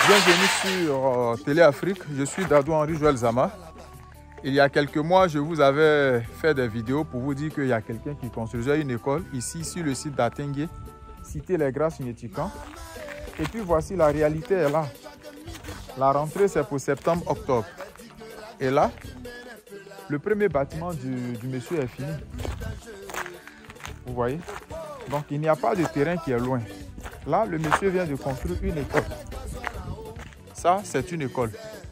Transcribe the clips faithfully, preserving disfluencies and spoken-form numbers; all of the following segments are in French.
Bienvenue sur euh, Télé Afrique, je suis Dadou Henri Joël Zama. Il y a quelques mois, je vous avais fait des vidéos pour vous dire qu'il y a quelqu'un qui construisait une école ici sur le site d'Atengue, cité Les Grasses Nyetikan. Et puis voici la réalité est là. La rentrée c'est pour septembre-octobre. Et là, le premier bâtiment du, du monsieur est fini. Vous voyez? Donc il n'y a pas de terrain qui est loin. Là, le monsieur vient de construire une école. Ça, c'est une école.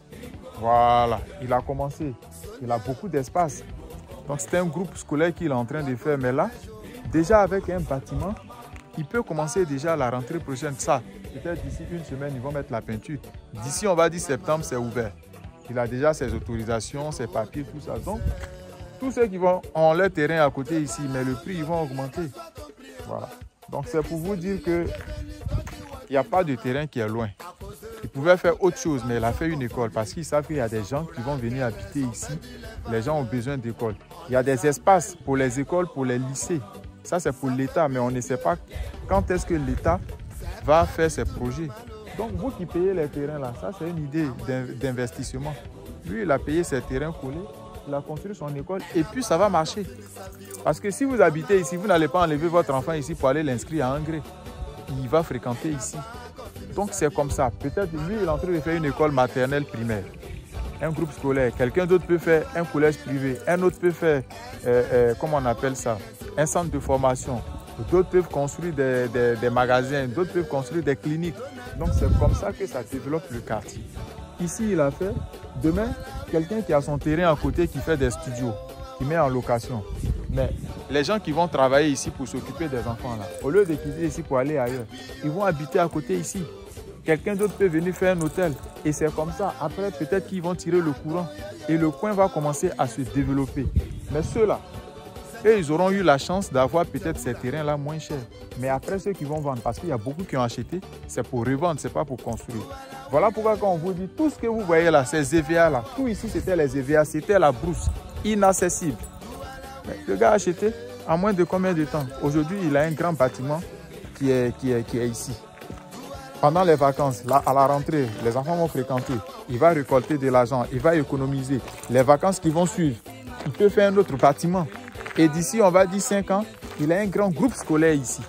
Voilà, il a commencé. Il a beaucoup d'espace. Donc, c'est un groupe scolaire qu'il est en train de faire. Mais là, déjà avec un bâtiment, il peut commencer déjà la rentrée prochaine. Ça, peut-être d'ici une semaine, ils vont mettre la peinture. D'ici, on va dire septembre, c'est ouvert. Il a déjà ses autorisations, ses papiers, tout ça. Donc, tous ceux qui vont ont leur terrain à côté ici, mais le prix, ils vont augmenter. Voilà. Donc, c'est pour vous dire que il n'y a pas de terrain qui est loin. Il pouvait faire autre chose, mais il a fait une école parce qu'ils savent qu'il y a des gens qui vont venir habiter ici. Les gens ont besoin d'écoles. Il y a des espaces pour les écoles, pour les lycées. Ça, c'est pour l'État, mais on ne sait pas quand est-ce que l'État va faire ses projets. Donc, vous qui payez les terrains là, ça, c'est une idée d'investissement. Lui, il a payé ses terrains collés, il a construit son école et puis ça va marcher. Parce que si vous habitez ici, vous n'allez pas enlever votre enfant ici pour aller l'inscrire à Angré. Il va fréquenter ici. Donc c'est comme ça. Peut-être lui, il est en train de faire une école maternelle primaire. Un groupe scolaire. Quelqu'un d'autre peut faire un collège privé. Un autre peut faire, euh, euh, comment on appelle ça, un centre de formation. D'autres peuvent construire des, des, des magasins. D'autres peuvent construire des cliniques. Donc c'est comme ça que ça développe le quartier. Ici, il a fait. Demain, quelqu'un qui a son terrain à côté qui fait des studios, qui met en location. Mais les gens qui vont travailler ici pour s'occuper des enfants, là, au lieu de quitter ici pour aller ailleurs, ils vont habiter à côté ici. Quelqu'un d'autre peut venir faire un hôtel. Et c'est comme ça. Après, peut-être qu'ils vont tirer le courant. Et le coin va commencer à se développer. Mais ceux-là, eux, ils auront eu la chance d'avoir peut-être ces terrains-là moins chers. Mais après, ceux qui vont vendre, parce qu'il y a beaucoup qui ont acheté, c'est pour revendre, ce n'est pas pour construire. Voilà pourquoi quand on vous dit, tout ce que vous voyez là, ces E V A-là, tout ici, c'était les E V A, c'était la brousse, inaccessible. Mais le gars a acheté en moins de combien de temps? Aujourd'hui, il a un grand bâtiment qui est, qui est, qui est ici. Pendant les vacances, là, à la rentrée, les enfants vont fréquenter. Il va récolter de l'argent, il va économiser. Les vacances qui vont suivre, il peut faire un autre bâtiment. Et d'ici, on va dire cinq ans, il a un grand groupe scolaire ici.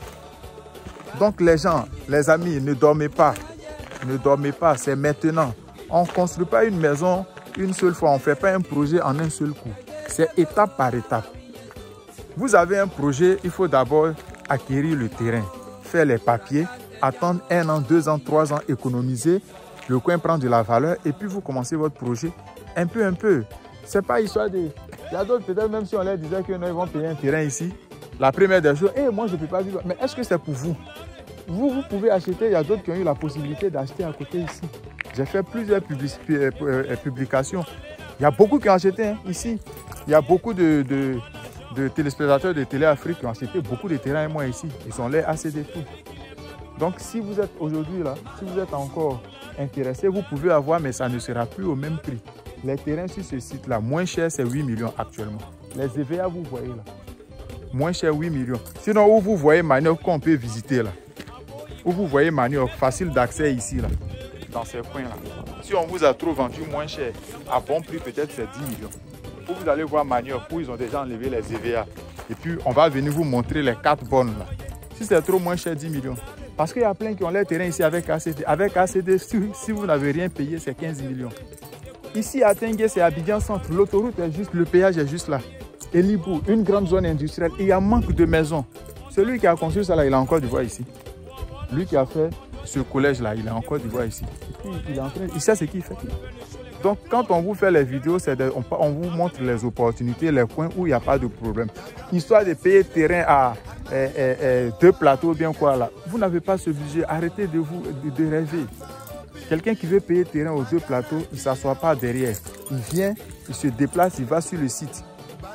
Donc les gens, les amis, ne dormez pas. Ne dormez pas, c'est maintenant. On ne construit pas une maison une seule fois. On ne fait pas un projet en un seul coup. C'est étape par étape. Vous avez un projet, il faut d'abord acquérir le terrain, faire les papiers, attendre un an, deux ans, trois ans, économiser. Le coin prend de la valeur et puis vous commencez votre projet un peu, un peu. Ce n'est pas histoire de... Il y a d'autres, peut-être même si on leur disait qu'ils vont payer un terrain ici, la première des choses, hey, moi je ne peux pas vivre. Mais est-ce que c'est pour vous? Vous, vous pouvez acheter, il y a d'autres qui ont eu la possibilité d'acheter à côté ici. J'ai fait plusieurs publications. Il y a beaucoup qui ont acheté hein, ici. Il y a beaucoup de, de, de téléspectateurs de Télé Afrique qui ont acheté beaucoup de terrains et moi ici. Ils sont là assez de tout. Donc si vous êtes aujourd'hui là, si vous êtes encore intéressé, vous pouvez avoir, mais ça ne sera plus au même prix. Les terrains sur ce site-là, moins cher, c'est huit millions actuellement. Les E V A, vous voyez là, moins cher, huit millions. Sinon, où vous voyez Manioc qu'on peut visiter là, où vous voyez Manioc, facile d'accès ici là, dans ces coins-là. Si on vous a trop vendu moins cher, à bon prix, peut-être c'est dix millions. Où vous allez voir Manioc, où ils ont déjà enlevé les E V A. Et puis, on va venir vous montrer les quatre bonnes là. Si c'est trop moins cher, dix millions. Parce qu'il y a plein qui ont leur terrain ici avec A C D. Avec A C D, si, si vous n'avez rien payé, c'est quinze millions. Ici à Tengue, c'est Abidjan Centre. L'autoroute est juste, le péage est juste là. Et Libou, une grande zone industrielle. Et il y a manque de maisons. Celui qui a construit ça là, il est encore du bois ici. Lui qui a fait ce collège là, il est encore du bois ici. Et puis, il est en train, il sait ce qu'il fait. Donc quand on vous fait les vidéos, de, on, on vous montre les opportunités, les coins où il n'y a pas de problème. Histoire de payer terrain à eh, eh, eh, deux plateaux, bien quoi là. Vous n'avez pas ce budget, arrêtez de, vous, de, de rêver. Quelqu'un qui veut payer terrain aux deux plateaux, il ne s'assoit pas derrière. Il vient, il se déplace, il va sur le site.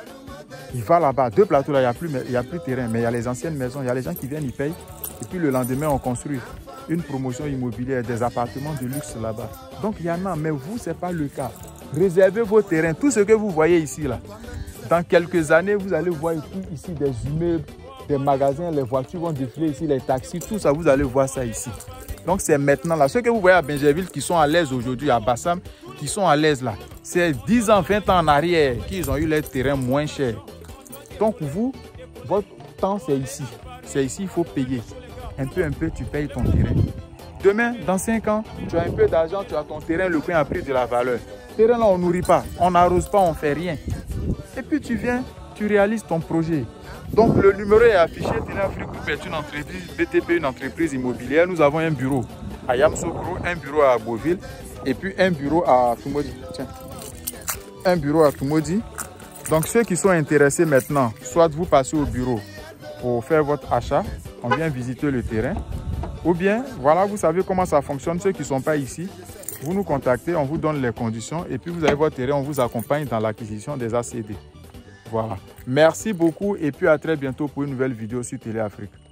Il va là-bas. Deux plateaux là, il n'y a plus, il n'y a plus de terrain, mais il y a les anciennes maisons, il y a les gens qui viennent, ils payent. Et puis le lendemain, on construit une promotion immobilière, des appartements de luxe là-bas. Donc il y en a, mais vous, ce n'est pas le cas. Réservez vos terrains. Tout ce que vous voyez ici, là, dans quelques années, vous allez voir ici des immeubles, des magasins, les voitures vont défiler ici, les taxis, tout ça, vous allez voir ça ici. Donc c'est maintenant là. Ceux que vous voyez à Bingerville qui sont à l'aise aujourd'hui, à Bassam, qui sont à l'aise là, c'est dix ans, vingt ans en arrière qu'ils ont eu les terrains moins chers. Donc vous, votre temps c'est ici. C'est ici, il faut payer. Un peu, un peu, tu payes ton terrain. Demain, dans cinq ans, tu as un peu d'argent, tu as ton terrain, le coin a pris de la valeur. Terrain là, on ne nourrit pas, on n'arrose pas, on ne fait rien. Et puis tu viens, tu réalises ton projet. Donc le numéro est affiché, Téléafrique Group est une entreprise, B T P, une entreprise immobilière. Nous avons un bureau à Yamoussoukro, un bureau à Beauville et puis un bureau à Tumodi. Tiens, un bureau à Tumodi. Donc ceux qui sont intéressés maintenant, soit vous passez au bureau pour faire votre achat, on vient visiter le terrain. Ou bien, voilà, vous savez comment ça fonctionne. Ceux qui ne sont pas ici, vous nous contactez, on vous donne les conditions et puis vous avez votre terrain, on vous accompagne dans l'acquisition des A C D. Voilà. Merci beaucoup et puis à très bientôt pour une nouvelle vidéo sur Téléafrique.